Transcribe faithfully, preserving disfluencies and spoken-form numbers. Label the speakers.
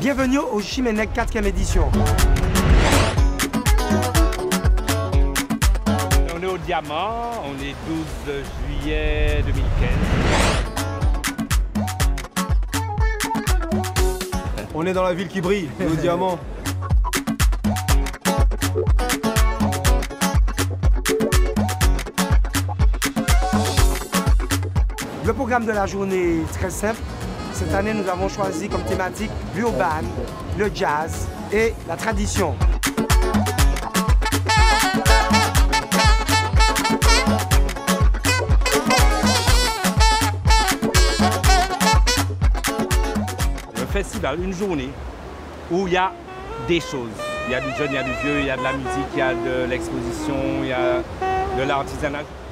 Speaker 1: Bienvenue au Chimenec quatrième édition.
Speaker 2: On est au Diamant, on est douze juillet deux mille quinze.
Speaker 3: On est dans la ville qui brille, au Diamant.
Speaker 1: Le programme de la journée est très simple. Cette année, nous avons choisi comme thématique l'urban, le jazz et la tradition.
Speaker 2: Le festival, une journée où il y a des choses. Il y a du jeune, il y a du vieux, il y a de la musique, il y a de l'exposition, il y a de l'artisanat.